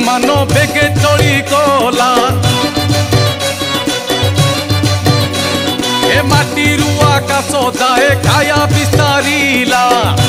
विमान बेगे चली गला ए माटी आकाश जाए काया विस्तारिला।